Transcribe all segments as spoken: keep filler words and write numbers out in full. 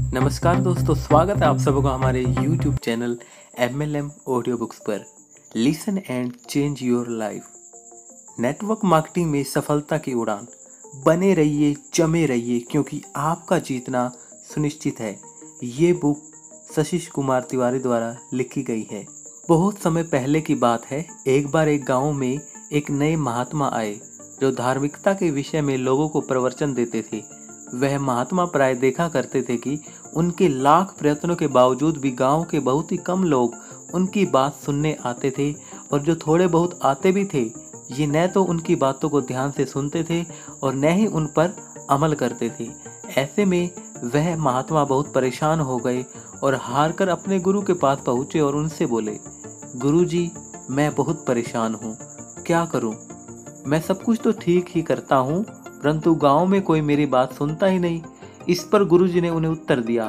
नमस्कार दोस्तों, स्वागत है आप सबका हमारे YouTube channel M L M audio books पर। Listen and change your life. Network marketing में सफलता की उड़ान। बने रहिए, जमे रहिए, क्योंकि आपका जीतना सुनिश्चित है। ये बुक शशिश कुमार तिवारी द्वारा लिखी गई है। बहुत समय पहले की बात है। एक बार एक गाँव में एक नए महात्मा आए जो धार्मिकता के विषय में लोगों को प्रवचन देते थे। वह महात्मा प्राय देखा करते थे कि उनके लाख प्रयत्नों के बावजूद भी गांव के बहुत ही कम लोग उनकी बात सुनने आते थे, और जो थोड़े बहुत आते भी थे ये न तो उनकी बातों को ध्यान से सुनते थे और न ही उन पर अमल करते थे। ऐसे में वह महात्मा बहुत परेशान हो गए और हार कर अपने गुरु के पास पहुँचे और उनसे बोले, गुरुजी, मैं बहुत परेशान हूँ, क्या करूँ? मैं सब कुछ तो ठीक ही करता हूँ, परंतु गांव में कोई मेरी बात सुनता ही नहीं। इस पर गुरुजी ने उन्हें उत्तर दिया,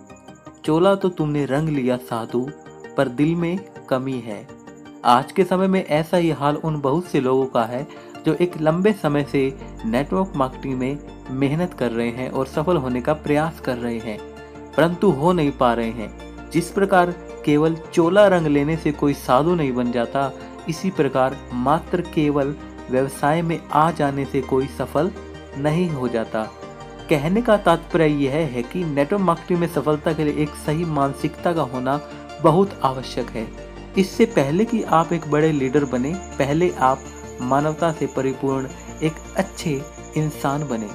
चोला तो तुमने रंग लिया साधु, पर दिल में कमी है। आज के समय में ऐसा ही हाल उन बहुत से लोगों का है जो एक लंबे समय से नेटवर्क मार्केटिंग में मेहनत कर रहे हैं और सफल होने का प्रयास कर रहे हैं, परंतु हो नहीं पा रहे हैं। जिस प्रकार केवल चोला रंग लेने से कोई साधु नहीं बन जाता, इसी प्रकार मात्र केवल व्यवसाय में आ जाने से कोई सफल नहीं हो जाता। कहने का तात्पर्य यह है कि नेटवर्क मार्केटिंग में सफलता के लिए एक सही मानसिकता का होना बहुत आवश्यक है। इससे पहले कि आप एक बड़े लीडर बने, पहले आप मानवता से परिपूर्ण एक अच्छे इंसान बने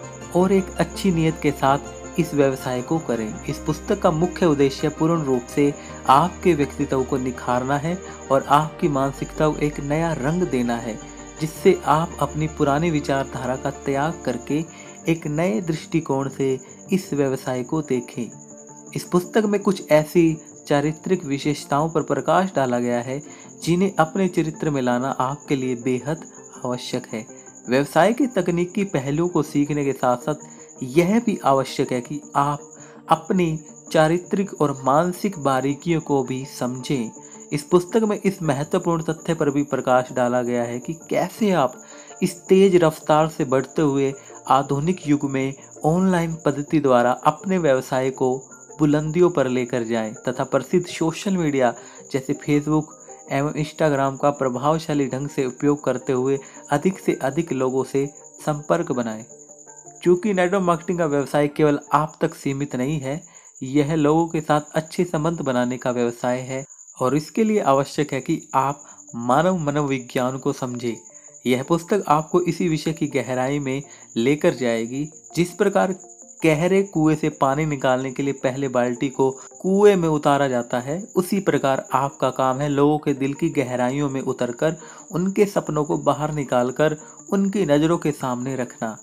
और एक अच्छी नीयत के साथ इस व्यवसाय को करें। इस पुस्तक का मुख्य उद्देश्य पूर्ण रूप से आपके व्यक्तित्व को निखारना है और आपकी मानसिकता को एक नया रंग देना है, जिससे आप अपनी पुरानी विचारधारा का त्याग करके एक नए दृष्टिकोण से इस व्यवसाय को देखें। इस पुस्तक में कुछ ऐसी चारित्रिक विशेषताओं पर प्रकाश डाला गया है जिन्हें अपने चरित्र में लाना आपके लिए बेहद आवश्यक है। व्यवसाय के तकनीकी पहलुओं को सीखने के साथ साथ यह भी आवश्यक है कि आप अपनी चारित्रिक और मानसिक बारीकियों को भी समझें। इस पुस्तक में इस महत्वपूर्ण तथ्य पर भी प्रकाश डाला गया है कि कैसे आप इस तेज रफ्तार से बढ़ते हुए आधुनिक युग में ऑनलाइन पद्धति द्वारा अपने व्यवसाय को बुलंदियों पर लेकर जाएं तथा प्रसिद्ध सोशल मीडिया जैसे फेसबुक एवं इंस्टाग्राम का प्रभावशाली ढंग से उपयोग करते हुए अधिक से अधिक लोगों से संपर्क बनाएं। क्योंकि नेटवर्क मार्केटिंग का व्यवसाय केवल आप तक सीमित नहीं है, यह लोगों के साथ अच्छे संबंध बनाने का व्यवसाय है, और इसके लिए आवश्यक है कि आप मानव मनोविज्ञान को समझें। यह पुस्तक आपको इसी विषय की गहराई में लेकर जाएगी। जिस प्रकार गहरे कुएं से पानी निकालने के लिए पहले बाल्टी को कुएं में उतारा जाता है, उसी प्रकार आपका काम है लोगों के दिल की गहराइयों में उतरकर उनके सपनों को बाहर निकालकर उनकी नज़रों के सामने रखना।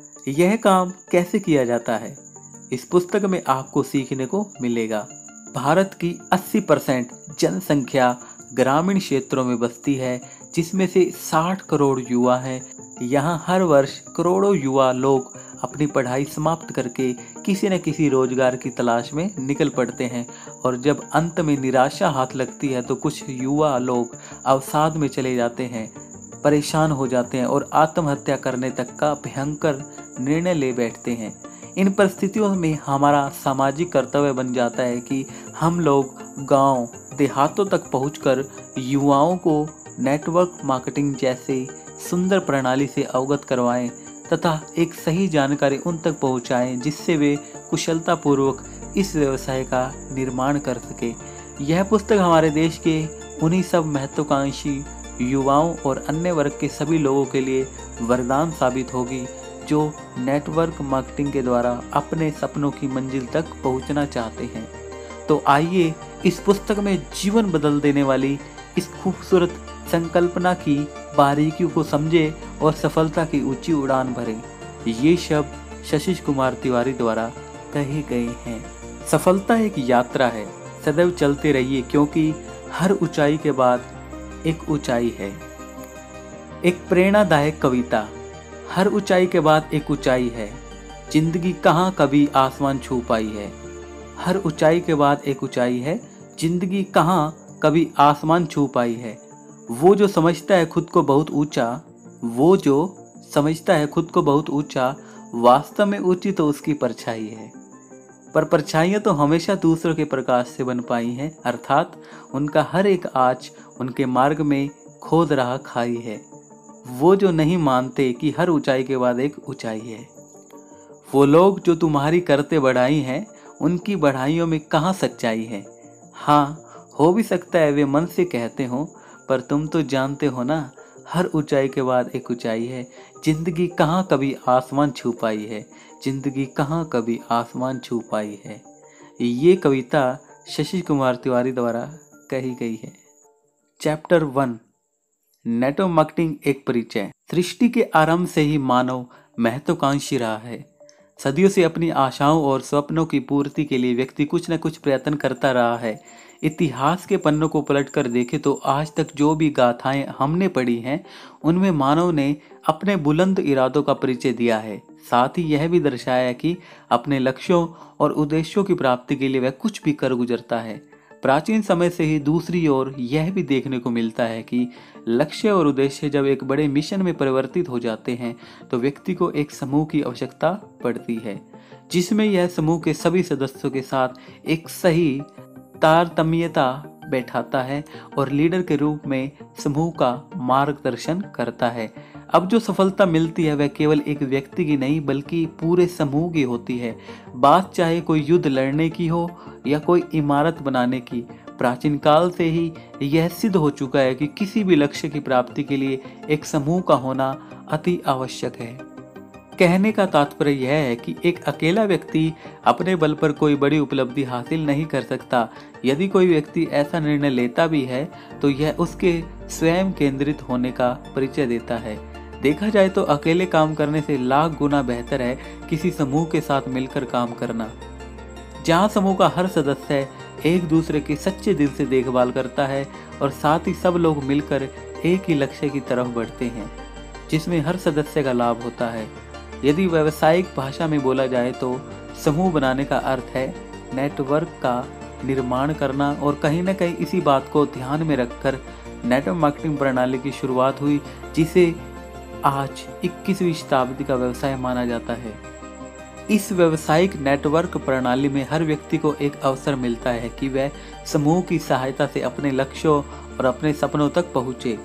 यह काम कैसे किया जाता है, इस पुस्तक में आपको सीखने को मिलेगा। भारत की अस्सी परसेंट जनसंख्या ग्रामीण क्षेत्रों में बसती है, जिसमें से साठ करोड़ युवा हैं। यहाँ हर वर्ष करोड़ों युवा लोग अपनी पढ़ाई समाप्त करके किसी न किसी रोजगार की तलाश में निकल पड़ते हैं, और जब अंत में निराशा हाथ लगती है तो कुछ युवा लोग अवसाद में चले जाते हैं, परेशान हो जाते हैं और आत्महत्या करने तक का भयंकर निर्णय ले बैठते हैं। इन परिस्थितियों में हमारा सामाजिक कर्तव्य बन जाता है कि हम लोग गांव देहातों तक पहुंचकर युवाओं को नेटवर्क मार्केटिंग जैसे सुंदर प्रणाली से अवगत करवाएं तथा एक सही जानकारी उन तक पहुंचाएं, जिससे वे कुशलतापूर्वक इस व्यवसाय का निर्माण कर सके। यह पुस्तक हमारे देश के उन्हीं सब महत्वाकांक्षी युवाओं और अन्य वर्ग के सभी लोगों के लिए वरदान साबित होगी जो नेटवर्क मार्केटिंग के द्वारा अपने सपनों की मंजिल तक पहुंचना चाहते हैं। तो आइए इस पुस्तक में जीवन बदल देने वाली इस खूबसूरत संकल्पना की बारीकियों को समझें और सफलता की ऊंची उड़ान भरें। ये शब्द शशिश कुमार तिवारी द्वारा कहे गए हैं। सफलता एक यात्रा है, सदैव चलते रहिए, क्योंकि हर ऊंचाई के बाद एक ऊंचाई है। एक प्रेरणादायक कविता, हर ऊंचाई के बाद एक ऊंचाई है, जिंदगी कहाँ कभी आसमान छू पाई है। हर ऊंचाई के बाद एक ऊंचाई है, जिंदगी कहाँ कभी आसमान छू पाई है। वो जो समझता है खुद को बहुत ऊंचा, वो जो समझता है खुद को बहुत ऊंचा, वास्तव में ऊंची तो उसकी परछाई है। पर परछाइयाँ तो हमेशा दूसरों के प्रकाश से बन पाई हैं, अर्थात उनका हर एक आँच उनके मार्ग में खोद रहा खाई है। वो जो नहीं मानते कि हर ऊंचाई के बाद एक ऊंचाई है। वो लोग जो तुम्हारी करते बढ़ाई हैं, उनकी बढ़ाइयों में कहाँ सच्चाई है। हाँ, हो भी सकता है वे मन से कहते हो, पर तुम तो जानते हो ना, हर ऊंचाई के बाद एक ऊंचाई है। जिंदगी कहाँ कभी आसमान छू पाई है, जिंदगी कहाँ कभी आसमान छू पाई है। ये कविता शशि कुमार तिवारी द्वारा कही गई है। चैप्टर वन, नेटवर्क मार्केटिंग एक परिचय। सृष्टि के आरंभ से ही मानव महत्वाकांक्षी रहा है। सदियों से अपनी आशाओं और स्वप्नों की पूर्ति के लिए व्यक्ति कुछ न कुछ प्रयत्न करता रहा है। इतिहास के पन्नों को पलटकर देखें तो आज तक जो भी गाथाएं हमने पढ़ी हैं, उनमें मानव ने अपने बुलंद इरादों का परिचय दिया है। साथ ही यह भी दर्शाया कि अपने लक्ष्यों और उद्देश्यों की प्राप्ति के लिए वह कुछ भी कर गुजरता है। प्राचीन समय से ही दूसरी ओर यह भी देखने को मिलता है कि लक्ष्य और उद्देश्य जब एक बड़े मिशन में परिवर्तित हो जाते हैं, तो व्यक्ति को एक समूह की आवश्यकता पड़ती है, जिसमें यह समूह के सभी सदस्यों के साथ एक सही तारतम्यता बैठाता है और लीडर के रूप में समूह का मार्गदर्शन करता है। अब जो सफलता मिलती है वह केवल एक व्यक्ति की नहीं बल्कि पूरे समूह की होती है। बात चाहे कोई युद्ध लड़ने की हो या कोई इमारत बनाने की, प्राचीन काल से ही यह सिद्ध हो चुका है कि किसी भी लक्ष्य की प्राप्ति के लिए एक समूह का होना अति आवश्यक है। कहने का तात्पर्य यह है कि एक अकेला व्यक्ति अपने बल पर कोई बड़ी उपलब्धि हासिल नहीं कर सकता। यदि कोई व्यक्ति ऐसा निर्णय लेता भी है तो यह उसके स्वयं केंद्रित होने का परिचय देता है। देखा जाए तो अकेले काम करने से लाख गुना बेहतर है किसी समूह के साथ मिलकर काम करना, जहां समूह का हर सदस्य एक दूसरे की सच्चे दिल से देखभाल करता है और साथ ही सब लोग मिलकर एक ही लक्ष्य की तरफ बढ़ते हैं, जिसमें हर सदस्य का लाभ होता है। यदि व्यावसायिक भाषा में बोला जाए तो समूह बनाने का अर्थ है नेटवर्क का निर्माण करना, और कहीं न कहीं इसी बात को ध्यान में रखकर नेटवर्क मार्केटिंग प्रणाली की शुरुआत हुई, जिसे आज इक्कीसवीं शताब्दी का व्यवसाय माना जाता है। इस व्यवसायिक नेटवर्क प्रणाली में हर व्यक्ति को एक अवसर मिलता है कि वह समूह की सहायता से अपने लक्ष्यों और अपने सपनों तक पहुँचे।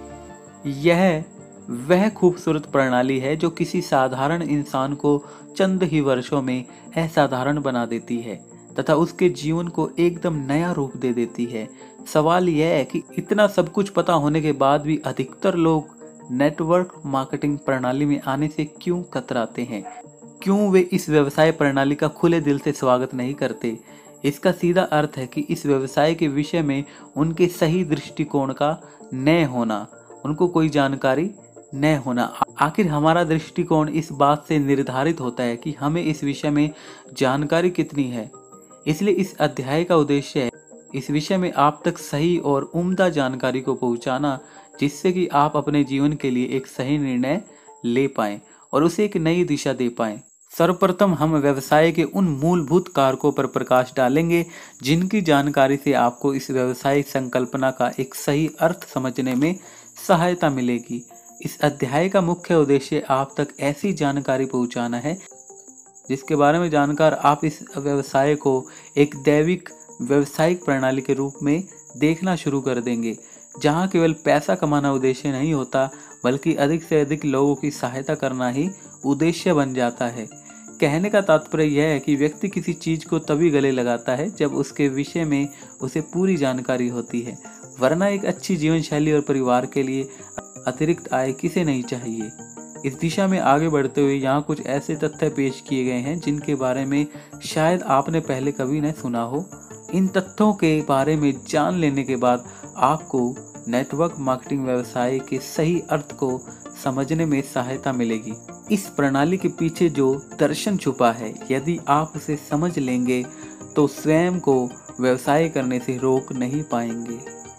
यह वह खूबसूरत प्रणाली है जो किसी साधारण इंसान को चंद ही वर्षों में असाधारण बना देती है तथा उसके जीवन को एकदम नया रूप दे देती है। सवाल यह है कि इतना सब कुछ पता होने के बाद भी अधिकतर लोग नेटवर्क मार्केटिंग प्रणाली में आने से क्यों कतराते हैं? क्यों वे इस व्यवसाय प्रणाली का खुले दिल से स्वागत नहीं करते? इसका सीधा अर्थ है कि इस व्यवसाय के विषय में उनके सही दृष्टिकोण का न होना, उनको कोई जानकारी न होना। आखिर हमारा दृष्टिकोण इस बात से निर्धारित होता है कि हमें इस विषय में जानकारी कितनी है। इसलिए इस अध्याय का उद्देश्य है इस विषय में आप तक सही और उम्दा जानकारी को पहुंचाना, जिससे कि आप अपने जीवन के लिए एक सही निर्णय ले पाएं और उसे एक नई दिशा दे पाएं। सर्वप्रथम हम व्यवसाय के उन मूलभूत कारकों पर प्रकाश डालेंगे जिनकी जानकारी से आपको इस व्यवसायिक संकल्पना का एक सही अर्थ समझने में सहायता मिलेगी। इस अध्याय का मुख्य उद्देश्य आप तक ऐसी जानकारी पहुंचाना है जिसके बारे में जानकर आप इस व्यवसाय को एक दैविक व्यवसायिक प्रणाली के रूप में देखना शुरू कर देंगे, जहां केवल पैसा कमाना उद्देश्य नहीं होता बल्कि अधिक से अधिक लोगों की सहायता करना ही उद्देश्य बन जाता है। कहने का तात्पर्य यह है कि व्यक्ति किसी चीज को तभी गले लगाता है जब उसके विषय में उसे पूरी जानकारी होती है, वरना एक अच्छी जीवन शैली और परिवार के लिए अतिरिक्त आय किसे नहीं चाहिए। इस दिशा में आगे बढ़ते हुए यहाँ कुछ ऐसे तथ्य पेश किए गए हैं जिनके बारे में शायद आपने पहले कभी न सुना हो। इन तथ्यों के बारे में जान लेने के बाद आपको नेटवर्क मार्केटिंग व्यवसाय के सही अर्थ को समझने में सहायता मिलेगी। इस प्रणाली के पीछे जो दर्शन छुपा है, यदि आप उसे समझ लेंगे तो स्वयं को व्यवसाय करने से रोक नहीं पाएंगे।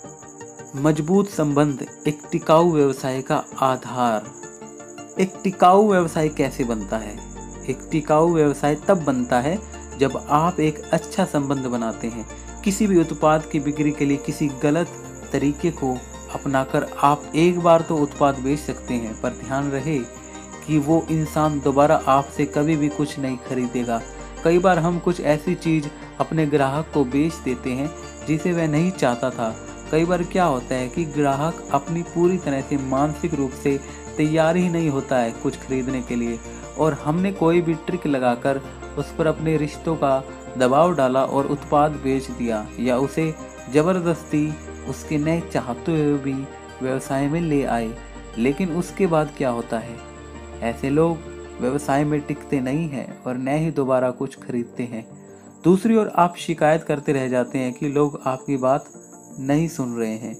मजबूत संबंध एक टिकाऊ व्यवसाय का आधार। एक टिकाऊ व्यवसाय कैसे बनता है? एक टिकाऊ व्यवसाय तब बनता है जब आप एक अच्छा संबंध बनाते हैं। किसी भी उत्पाद की बिक्री के लिए किसी गलत तरीके को अपनाकर आप एक बार तो उत्पाद बेच सकते हैं, पर ध्यान रहे कि वो इंसान दोबारा आपसे कभी भी कुछ नहीं खरीदेगा। कई बार हम कुछ ऐसी चीज़ अपने ग्राहक को बेच देते हैं जिसे वह नहीं चाहता था। कई बार क्या होता है कि ग्राहक अपनी पूरी तरह से मानसिक रूप से तैयार ही नहीं होता है कुछ खरीदने के लिए, और हमने कोई भी ट्रिक लगाकर उस पर अपने रिश्तों का दबाव डाला और उत्पाद बेच दिया, या उसे ज़बरदस्ती उसके नए चाहते हुए भी व्यवसाय में ले आए। लेकिन उसके बाद क्या होता है? ऐसे लोग व्यवसाय में टिकते नहीं हैं और न ही दोबारा कुछ खरीदते हैं। दूसरी ओर आप शिकायत करते रह जाते हैं कि लोग आपकी बात नहीं सुन रहे हैं,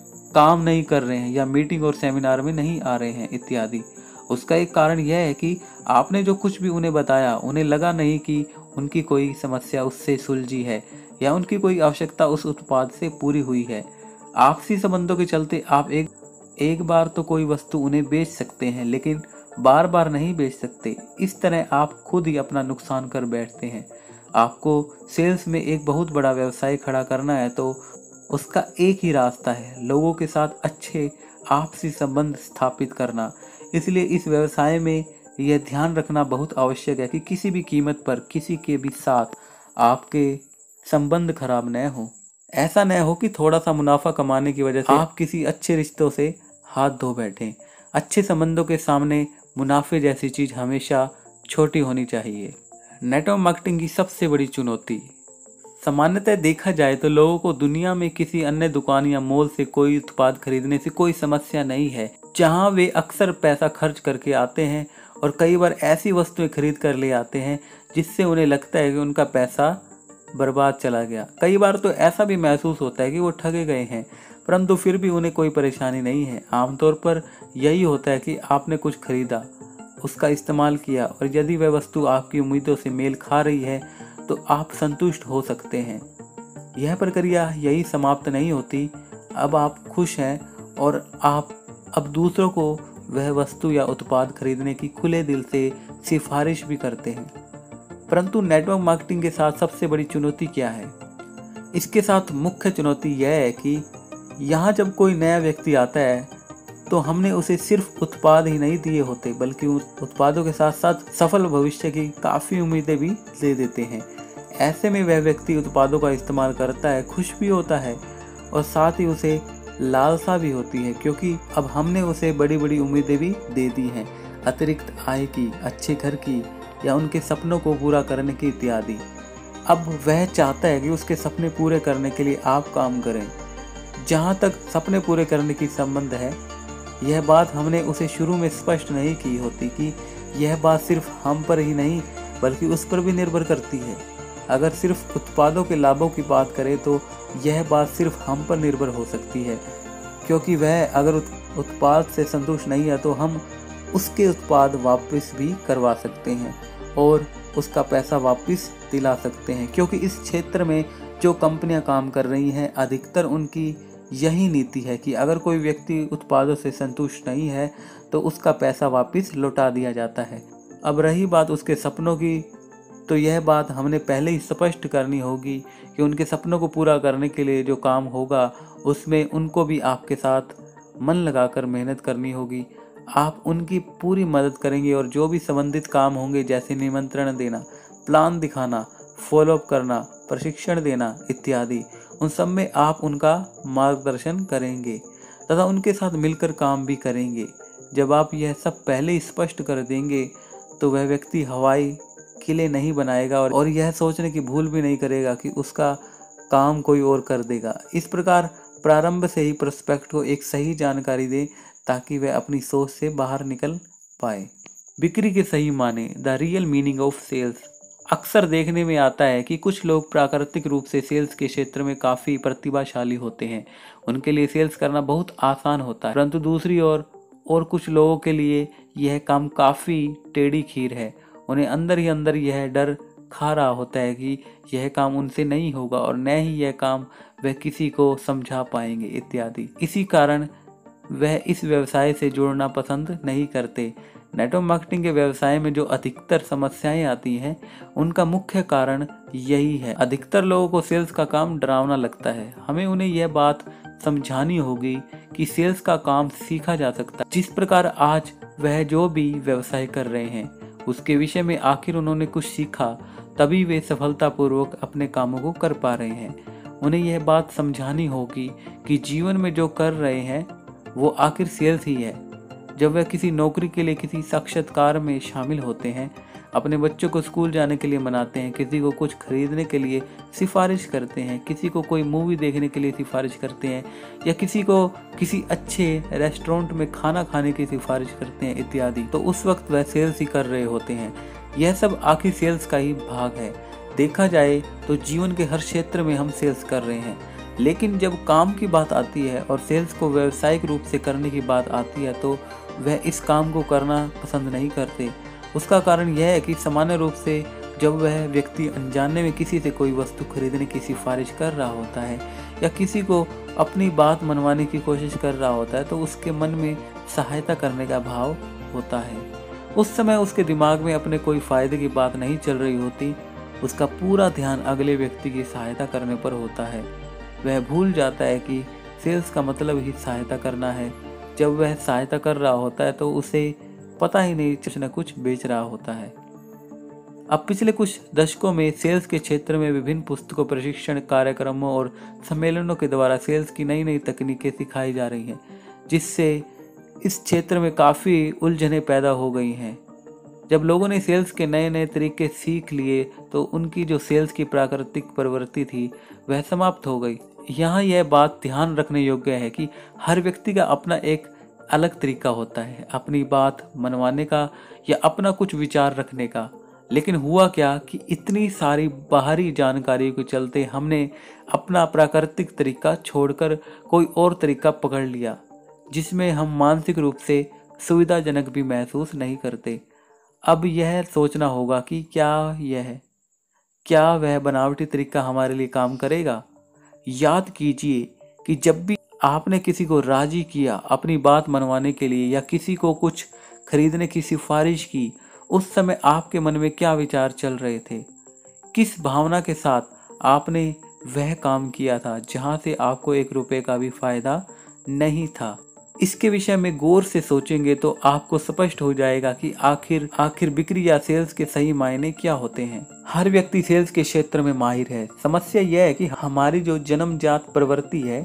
काम नहीं कर रहे हैं, या मीटिंग और सेमिनार में नहीं आ रहे हैं इत्यादि। उसका एक कारण यह है कि आपने जो कुछ भी उन्हें बताया, उन्हें लगा नहीं कि उनकी कोई समस्या उससे सुलझी है या उनकी कोई आवश्यकता उस उत्पाद से पूरी हुई है। आपसी संबंधों के चलते आप एक एक बार तो कोई वस्तु उन्हें बेच सकते हैं, लेकिन बार बार नहीं बेच सकते। इस तरह आप खुद ही अपना नुकसान कर बैठते हैं। आपको सेल्स में एक बहुत बड़ा व्यवसाय खड़ा करना है तो उसका एक ही रास्ता है, लोगों के साथ अच्छे आपसी संबंध स्थापित करना। इसलिए इस व्यवसाय में यह ध्यान रखना बहुत आवश्यक है कि किसी भी कीमत पर किसी के भी साथ आपके संबंध खराब न हो। ऐसा न हो कि थोड़ा सा मुनाफा कमाने की वजह से आप किसी अच्छे रिश्तों से हाथ धो बैठें। अच्छे संबंधों के सामने मुनाफे जैसी चीज़ हमेशा छोटी होनी चाहिए। नेटवर्क मार्केटिंग की सबसे बड़ी चुनौती, सामान्यतः देखा जाए तो लोगों को दुनिया में किसी अन्य दुकान या मॉल से कोई उत्पाद खरीदने से कोई समस्या नहीं है, जहां वे अक्सर पैसा खर्च करके आते हैं और कई बार ऐसी वस्तुएं खरीद कर ले आते हैं जिससे उन्हें लगता है कि उनका पैसा बर्बाद चला गया। कई बार तो ऐसा भी महसूस होता है कि वो ठगे गए हैं, परंतु फिर भी उन्हें कोई परेशानी नहीं है। आमतौर पर यही होता है कि आपने कुछ खरीदा, उसका इस्तेमाल किया, और यदि वह वस्तु आपकी उम्मीदों से मेल खा रही है तो आप संतुष्ट हो सकते हैं। यह प्रक्रिया यही समाप्त नहीं होती। अब आप खुश हैं और आप अब दूसरों को वह वस्तु या उत्पाद खरीदने की खुले दिल से सिफारिश भी करते हैं। परंतु नेटवर्क मार्केटिंग के साथ सबसे बड़ी चुनौती क्या है? इसके साथ मुख्य चुनौती यह है कि यहाँ जब कोई नया व्यक्ति आता है तो हमने उसे सिर्फ उत्पाद ही नहीं दिए होते, बल्कि उस उत्पादों के साथ साथ सफल भविष्य की काफ़ी उम्मीदें भी दे देते हैं। ऐसे में वह व्यक्ति उत्पादों का इस्तेमाल करता है, खुश भी होता है और साथ ही उसे लालसा भी होती है, क्योंकि अब हमने उसे बड़ी बड़ी उम्मीदें भी दे दी हैं, अतिरिक्त आय की, अच्छे घर की, या उनके सपनों को पूरा करने की इत्यादि। अब वह चाहता है कि उसके सपने पूरे करने के लिए आप काम करें। जहाँ तक सपने पूरे करने की संबंध है, यह बात हमने उसे शुरू में स्पष्ट नहीं की होती कि यह बात सिर्फ हम पर ही नहीं बल्कि उस पर भी निर्भर करती है। अगर सिर्फ उत्पादों के लाभों की बात करें तो यह बात सिर्फ हम पर निर्भर हो सकती है, क्योंकि वह अगर उत्पाद से संतुष्ट नहीं है तो हम उसके उत्पाद वापस भी करवा सकते हैं और उसका पैसा वापस दिला सकते हैं। क्योंकि इस क्षेत्र में जो कंपनियां काम कर रही हैं, अधिकतर उनकी यही नीति है कि अगर कोई व्यक्ति उत्पादों से संतुष्ट नहीं है तो उसका पैसा वापस लौटा दिया जाता है। अब रही बात उसके सपनों की, तो यह बात हमने पहले ही स्पष्ट करनी होगी कि उनके सपनों को पूरा करने के लिए जो काम होगा उसमें उनको भी आपके साथ मन लगाकर मेहनत करनी होगी। आप उनकी पूरी मदद करेंगे और जो भी संबंधित काम होंगे, जैसे निमंत्रण देना, प्लान दिखाना, फॉलोअप करना, प्रशिक्षण देना इत्यादि, उन सब में आप उनका मार्गदर्शन करेंगे तथा उनके साथ मिलकर काम भी करेंगे। जब आप यह सब पहले ही स्पष्ट कर देंगे तो वह व्यक्ति हवाई किले नहीं बनाएगा और यह सोचने की भूल भी नहीं करेगा कि उसका काम कोई और कर देगा। इस प्रकार प्रारंभ से ही प्रोस्पेक्ट को एक सही जानकारी दें ताकि वह अपनी सोच से बाहर निकल पाए। बिक्री के सही माने, the real meaning of sales. अक्सर देखने में आता है कि कुछ लोग प्राकृतिक रूप से सेल्स के क्षेत्र में काफ़ी प्रतिभाशाली होते हैं, उनके लिए सेल्स करना बहुत आसान होता है। परंतु दूसरी ओर और कुछ लोगों के लिए यह काम काफ़ी टेढ़ी खीर है। उन्हें अंदर ही अंदर यह डर खा रहा होता है कि यह काम उनसे नहीं होगा और न ही यह काम वह किसी को समझा पाएंगे इत्यादि। इसी कारण वह इस व्यवसाय से जुड़ना पसंद नहीं करते। नेटवर्क मार्केटिंग के व्यवसाय में जो अधिकतर समस्याएं आती हैं उनका मुख्य कारण यही है। अधिकतर लोगों को सेल्स का काम डरावना लगता है। हमें उन्हें यह बात समझानी होगी कि सेल्स का काम सीखा जा सकता है। जिस प्रकार आज वह जो भी व्यवसाय कर रहे हैं उसके विषय में आखिर उन्होंने कुछ सीखा, तभी वे सफलतापूर्वक अपने कामों को कर पा रहे हैं। उन्हें यह बात समझानी होगी कि जीवन में जो कर रहे हैं वो आखिर सेल्स ही है। जब वह किसी नौकरी के लिए किसी साक्षात्कार में शामिल होते हैं, अपने बच्चों को स्कूल जाने के लिए मनाते हैं, किसी को कुछ खरीदने के लिए सिफारिश करते हैं, किसी को कोई मूवी देखने के लिए सिफारिश करते हैं, या किसी को किसी अच्छे रेस्टोरेंट में खाना खाने की सिफारिश करते हैं इत्यादि, तो उस वक्त वह सेल्स ही कर रहे होते हैं। यह सब आखिर सेल्स का ही भाग है। देखा जाए तो जीवन के हर क्षेत्र में हम सेल्स कर रहे हैं, लेकिन जब काम की बात आती है और सेल्स को व्यावसायिक रूप से करने की बात आती है तो वह इस काम को करना पसंद नहीं करते। उसका कारण यह है कि सामान्य रूप से जब वह व्यक्ति अनजाने में किसी से कोई वस्तु खरीदने की सिफारिश कर रहा होता है या किसी को अपनी बात मनवाने की कोशिश कर रहा होता है, तो उसके मन में सहायता करने का भाव होता है। उस समय उसके दिमाग में अपने कोई फायदे की बात नहीं चल रही होती, उसका पूरा ध्यान अगले व्यक्ति की सहायता करने पर होता है। वह भूल जाता है कि सेल्स का मतलब ही सहायता करना है। जब वह सहायता कर रहा होता है तो उसे पता ही नहीं कुछ न कुछ बेच रहा होता है। अब पिछले कुछ दशकों में सेल्स के क्षेत्र में विभिन्न पुस्तकों, प्रशिक्षण कार्यक्रमों और सम्मेलनों के द्वारा सेल्स की नई नई तकनीकें सिखाई जा रही हैं, जिससे इस क्षेत्र में काफ़ी उलझनें पैदा हो गई हैं। जब लोगों ने सेल्स के नए नए तरीके सीख लिए तो उनकी जो सेल्स की प्राकृतिक प्रवृत्ति थी वह समाप्त हो गई। यहाँ यह बात ध्यान रखने योग्य है कि हर व्यक्ति का अपना एक अलग तरीका होता है अपनी बात मनवाने का या अपना कुछ विचार रखने का। लेकिन हुआ क्या कि इतनी सारी बाहरी जानकारी के चलते हमने अपना प्राकृतिक तरीका छोड़कर कोई और तरीका पकड़ लिया, जिसमें हम मानसिक रूप से सुविधाजनक भी महसूस नहीं करते। अब यह सोचना होगा कि क्या यह क्या वह बनावटी तरीका हमारे लिए काम करेगा। याद कीजिए कि जब भी आपने किसी को राजी किया अपनी बात मनवाने के लिए या किसी को कुछ खरीदने की सिफारिश की, उस समय आपके मन में क्या विचार चल रहे थे, किस भावना के साथ आपने वह काम किया था जहां से आपको एक रुपए का भी फायदा नहीं था। इसके विषय में गौर से सोचेंगे तो आपको स्पष्ट हो जाएगा कि आखिर आखिर बिक्री या सेल्स के सही मायने क्या होते हैं। हर व्यक्ति सेल्स के क्षेत्र में माहिर है। समस्या यह है कि हमारी जो जन्मजात प्रवृत्ति है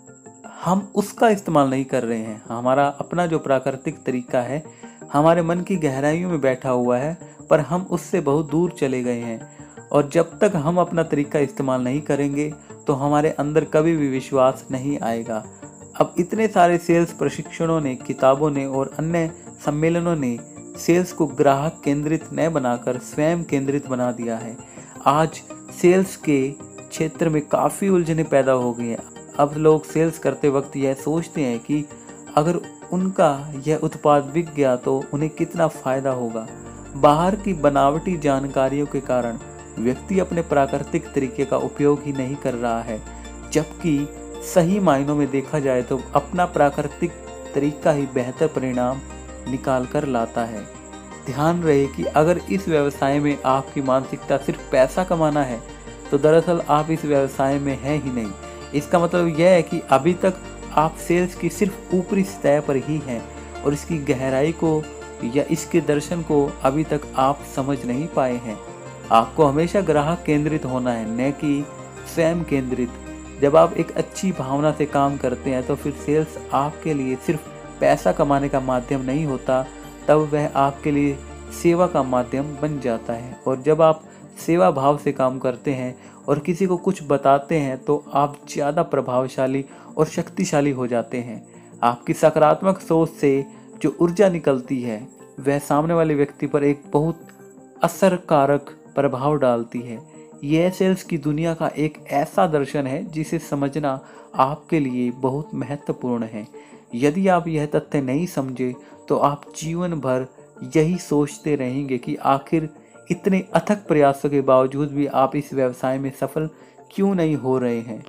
हम उसका इस्तेमाल नहीं कर रहे हैं। हमारा अपना जो प्राकृतिक तरीका है हमारे मन की गहराइयों में बैठा हुआ है, पर हम उससे बहुत दूर चले गए हैं। और जब तक हम अपना तरीका इस्तेमाल नहीं करेंगे तो हमारे अंदर कभी भी विश्वास नहीं आएगा। अब इतने सारे सेल्स प्रशिक्षणों ने, किताबों ने और अन्य सम्मेलनों ने सेल्स को ग्राहक केंद्रित न बनाकर स्वयं केंद्रित बना दिया है। आज सेल्स के क्षेत्र में काफ़ी उलझनें पैदा हो गई हैं। अब लोग सेल्स करते वक्त यह सोचते हैं कि अगर उनका यह उत्पाद बिक गया तो उन्हें कितना फ़ायदा होगा। बाहर की बनावटी जानकारियों के कारण व्यक्ति अपने प्राकृतिक तरीके का उपयोग ही नहीं कर रहा है, जबकि सही मायनों में देखा जाए तो अपना प्राकृतिक तरीका ही बेहतर परिणाम निकाल कर लाता है। ध्यान रहे कि अगर इस व्यवसाय में आपकी मानसिकता सिर्फ पैसा कमाना है तो दरअसल आप इस व्यवसाय में हैं ही नहीं। इसका मतलब यह है कि अभी तक आप सेल्स की सिर्फ ऊपरी सतह पर ही हैं और इसकी गहराई को या इसके दर्शन को अभी तक आप समझ नहीं पाए हैं। आपको हमेशा ग्राहक केंद्रित होना है, न कि स्वयं केंद्रित। जब आप एक अच्छी भावना से काम करते हैं तो फिर सेल्स आपके लिए सिर्फ पैसा कमाने का माध्यम नहीं होता, तब वह आपके लिए सेवा का माध्यम बन जाता है। और जब आप सेवा भाव से काम करते हैं और किसी को कुछ बताते हैं तो आप ज़्यादा प्रभावशाली और शक्तिशाली हो जाते हैं। आपकी सकारात्मक सोच से जो ऊर्जा निकलती है वह सामने वाले व्यक्ति पर एक बहुत असरकारक प्रभाव डालती है। यह सेल्स की दुनिया का एक ऐसा दर्शन है जिसे समझना आपके लिए बहुत महत्वपूर्ण है। यदि आप यह तथ्य नहीं समझे तो आप जीवन भर यही सोचते रहेंगे कि आखिर इतने अथक प्रयासों के बावजूद भी आप इस व्यवसाय में सफल क्यों नहीं हो रहे हैं।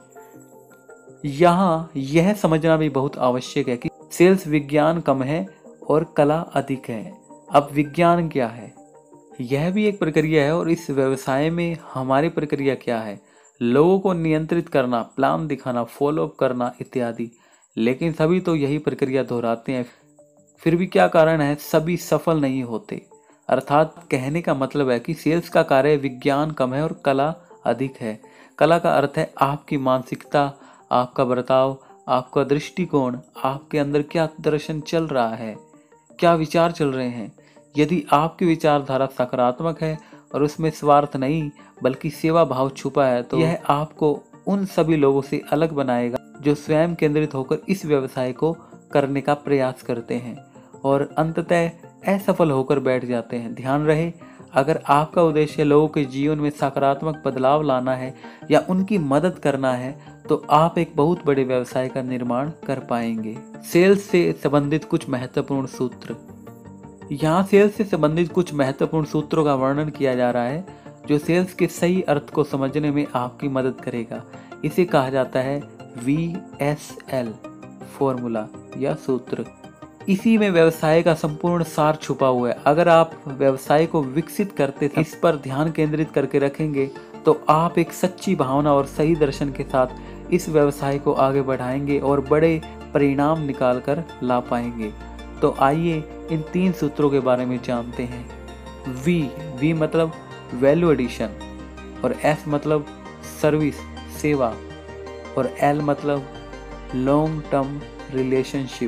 यहाँ यह समझना भी बहुत आवश्यक है कि सेल्स विज्ञान कम है और कला अधिक है। अब विज्ञान क्या है? यह भी एक प्रक्रिया है और इस व्यवसाय में हमारी प्रक्रिया क्या है? लोगों को नियंत्रित करना, प्लान दिखाना, फॉलो अप करना इत्यादि। लेकिन सभी तो यही प्रक्रिया दोहराते हैं, फिर भी क्या कारण है सभी सफल नहीं होते? अर्थात कहने का मतलब है कि सेल्स का कार्य विज्ञान कम है और कला अधिक है। कला का अर्थ है आपकी मानसिकता, आपका बर्ताव, आपका दृष्टिकोण, आपके अंदर क्या दर्शन चल रहा है, क्या विचार चल रहे हैं। यदि आपकी विचारधारा सकारात्मक है और उसमें स्वार्थ नहीं बल्कि सेवा भाव छुपा है तो यह आपको उन सभी लोगों से अलग बनाएगा जो स्वयं केंद्रित होकर इस व्यवसाय को करने का प्रयास करते हैं और अंततः असफल होकर बैठ जाते हैं। ध्यान रहे, अगर आपका उद्देश्य लोगों के जीवन में सकारात्मक बदलाव लाना है या उनकी मदद करना है तो आप एक बहुत बड़े व्यवसाय का निर्माण कर पाएंगे। सेल्स से संबंधित कुछ महत्वपूर्ण सूत्र। यहाँ सेल्स से संबंधित कुछ महत्वपूर्ण सूत्रों का वर्णन किया जा रहा है जो सेल्स के सही अर्थ को समझने में आपकी मदद करेगा। इसे कहा जाता है वी एस एल फॉर्मूला या सूत्र। इसी में व्यवसाय का संपूर्ण सार छुपा हुआ है। अगर आप व्यवसाय को विकसित करते इस पर ध्यान केंद्रित करके रखेंगे तो आप एक सच्ची भावना और सही दर्शन के साथ इस व्यवसाय को आगे बढ़ाएंगे और बड़े परिणाम निकाल कर ला पाएंगे। तो आइए इन तीन सूत्रों के बारे में जानते हैं। वी वी मतलब वैल्यू एडिशन, और एस मतलब सर्विस सेवा, और एल मतलब लॉन्ग टर्म रिलेशनशिप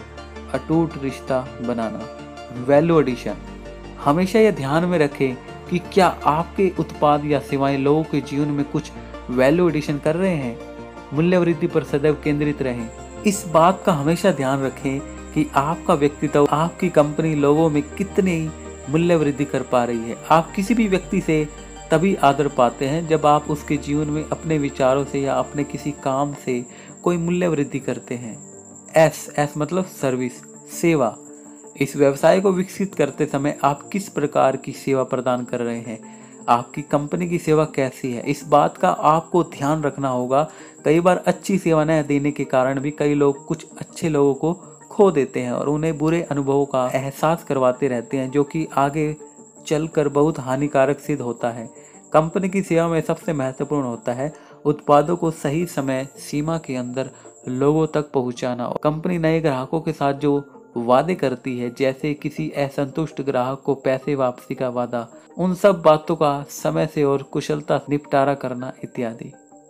अटूट रिश्ता बनाना। वैल्यू एडिशन, हमेशा यह ध्यान में रखें कि क्या आपके उत्पाद या सेवाएं लोगों के जीवन में कुछ वैल्यू एडिशन कर रहे हैं। मूल्य वृद्धि पर सदैव केंद्रित रहें। इस बात का हमेशा ध्यान रखें कि आपका व्यक्तित्व, आपकी कंपनी लोगों में कितनी मूल्य वृद्धि कर पा रही है। आप किसी भी व्यक्ति से तभी आदर पाते हैं जब आप उसके जीवन में अपने विचारों से या अपने किसी काम से कोई मूल्य वृद्धि करते हैं। एस एस मतलब सर्विस सेवा। इस व्यवसाय को विकसित करते समय आप किस प्रकार की सेवा प्रदान कर रहे हैं, आपकी कंपनी की सेवा कैसी है, इस बात का आपको ध्यान रखना होगा। कई बार अच्छी सेवा न देने के कारण भी कई लोग कुछ अच्छे लोगों को खो देते हैं और उन्हें बुरे अनुभवों का एहसास करवाते रहते हैं, जो कि आगे चलकर बहुत हानिकारक सिद्ध होता है। कंपनी की सेवा में सबसे महत्वपूर्ण होता है उत्पादों को सही समय सीमा के अंदर लोगों तक पहुंचाना। और कंपनी नए ग्राहकों के साथ जो वादे करती है, जैसे किसी असंतुष्ट ग्राहक को पैसे वापसी का वादा, उन सब बातों का समय से और कुशलता से निपटारा करना इत्यादि।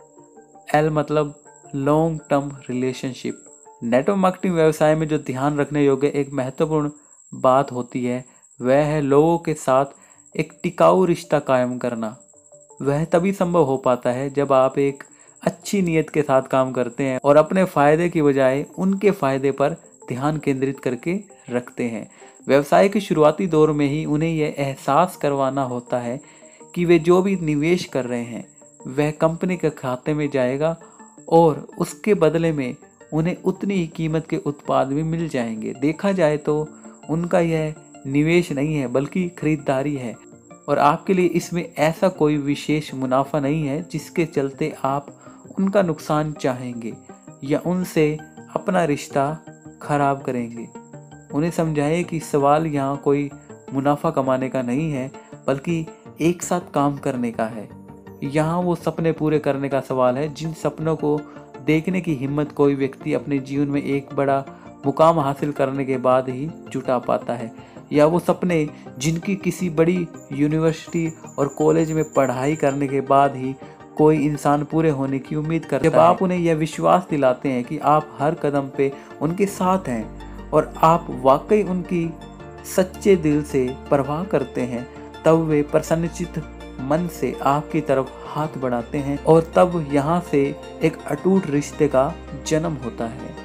एल मतलब long term relationship. Network marketing व्यवसाय में जो ध्यान रखने योग्य एक महत्वपूर्ण बात होती है वह है लोगों के साथ एक टिकाऊ रिश्ता कायम करना। वह तभी संभव हो पाता है जब आप एक अच्छी नीयत के साथ काम करते हैं और अपने फायदे की बजाय उनके फायदे पर ध्यान केंद्रित करके रखते हैं। व्यवसाय के शुरुआती दौर में ही उन्हें यह एहसास करवाना होता है कि वे जो भी निवेश कर रहे हैं वह कंपनी के खाते में जाएगा और उसके बदले में उन्हें उतनी ही कीमत के उत्पाद भी मिल जाएंगे। देखा जाए तो उनका यह निवेश नहीं है बल्कि खरीदारी है और आपके लिए इसमें ऐसा कोई विशेष मुनाफा नहीं है जिसके चलते आप उनका नुकसान चाहेंगे या उनसे अपना रिश्ता खराब करेंगे। उन्हें समझाएं कि सवाल यहाँ कोई मुनाफा कमाने का नहीं है बल्कि एक साथ काम करने का है। यहाँ वो सपने पूरे करने का सवाल है जिन सपनों को देखने की हिम्मत कोई व्यक्ति अपने जीवन में एक बड़ा मुकाम हासिल करने के बाद ही जुटा पाता है, या वो सपने जिनकी किसी बड़ी यूनिवर्सिटी और कॉलेज में पढ़ाई करने के बाद ही कोई इंसान पूरे होने की उम्मीद करता है। जब आप उन्हें यह विश्वास दिलाते हैं कि आप हर कदम पे उनके साथ हैं और आप वाकई उनकी सच्चे दिल से परवाह करते हैं, तब वे प्रसन्नचित्त मन से आपकी तरफ हाथ बढ़ाते हैं और तब यहाँ से एक अटूट रिश्ते का जन्म होता है।